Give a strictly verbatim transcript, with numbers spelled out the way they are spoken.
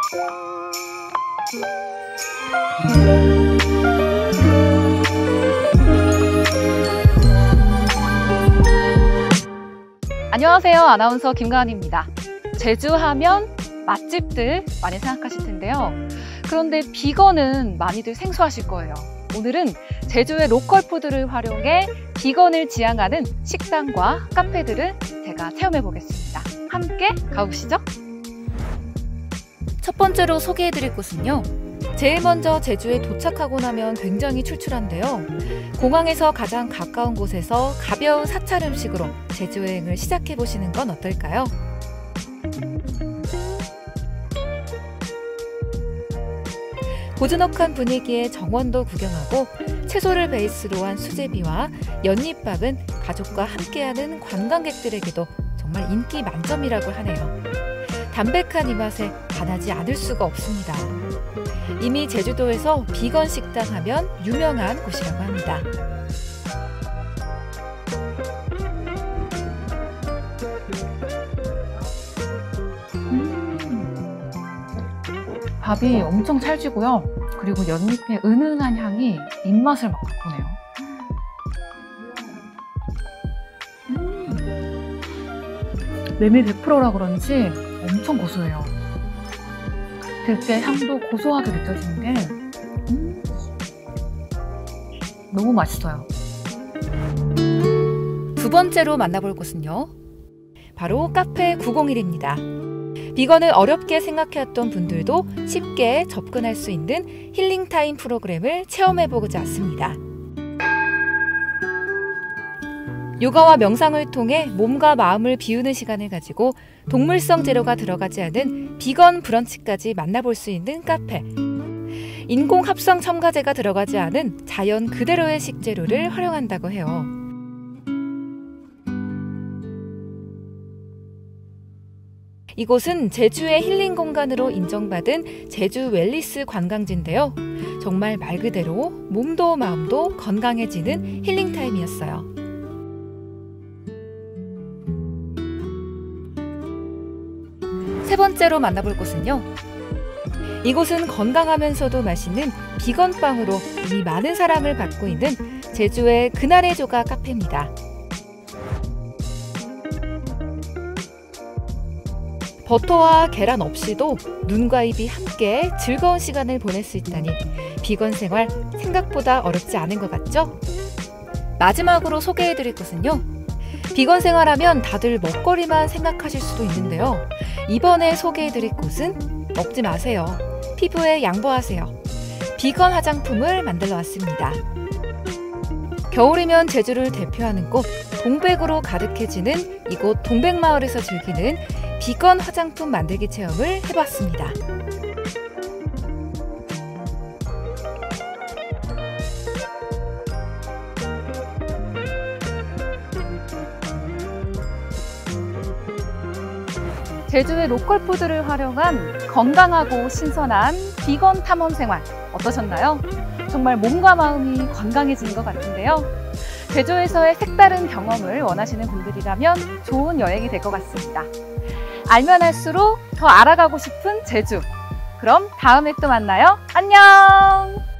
안녕하세요. 아나운서 김가은입니다. 제주 하면 맛집들 많이 생각하실 텐데요. 그런데 비건은 많이들 생소하실 거예요. 오늘은 제주의 로컬 푸드를 활용해 비건을 지향하는 식당과 카페들을 제가 체험해 보겠습니다. 함께 가보시죠. 첫 번째로 소개해드릴 곳은요. 제일 먼저 제주에 도착하고 나면 굉장히 출출한데요. 공항에서 가장 가까운 곳에서 가벼운 사찰 음식으로 제주 여행을 시작해 보시는 건 어떨까요? 고즈넉한 분위기의 정원도 구경하고 채소를 베이스로 한 수제비와 연잎밥은 가족과 함께하는 관광객들에게도 정말 인기 만점이라고 하네요. 담백한 이 맛에 반하지 않을 수가 없습니다. 이미 제주도에서 비건 식당 하면 유명한 곳이라고 합니다. 음, 밥이 엄청 찰지고요. 그리고 연잎의 은은한 향이 입맛을 막 돋구네요. 음, 메밀 백 퍼센트라 그런지 엄청 고소해요. 들깨 향도 고소하게 느껴지는 게 음, 너무 맛있어요. 두 번째로 만나볼 곳은요. 바로 카페 구공일입니다. 비건을 어렵게 생각해왔던 분들도 쉽게 접근할 수 있는 힐링타임 프로그램을 체험해보고자 왔습니다. 요가와 명상을 통해 몸과 마음을 비우는 시간을 가지고 동물성 재료가 들어가지 않은 비건 브런치까지 만나볼 수 있는 카페. 인공 합성 첨가제가 들어가지 않은 자연 그대로의 식재료를 활용한다고 해요. 이곳은 제주의 힐링 공간으로 인정받은 제주 웰니스 관광지인데요. 정말 말 그대로 몸도 마음도 건강해지는 힐링타임이었어요. 세 번째로 만나볼 곳은요. 이곳은 건강하면서도 맛있는 비건빵으로 이미 많은 사랑을 받고 있는 제주의 그날의 조각 카페입니다. 버터와 계란 없이도 눈과 입이 함께 즐거운 시간을 보낼 수 있다니 비건 생활 생각보다 어렵지 않은 것 같죠? 마지막으로 소개해드릴 곳은요. 비건 생활하면 다들 먹거리만 생각하실 수도 있는데요. 이번에 소개해드릴 곳은 먹지 마세요. 피부에 양보하세요. 비건 화장품을 만들러 왔습니다. 겨울이면 제주를 대표하는 곳 동백으로 가득해지는 이곳 동백마을에서 즐기는 비건 화장품 만들기 체험을 해봤습니다. 제주의 로컬 푸드를 활용한 건강하고 신선한 비건 탐험 생활 어떠셨나요? 정말 몸과 마음이 건강해지는 것 같은데요. 제주에서의 색다른 경험을 원하시는 분들이라면 좋은 여행이 될 것 같습니다. 알면 할수록 더 알아가고 싶은 제주. 그럼 다음에 또 만나요. 안녕!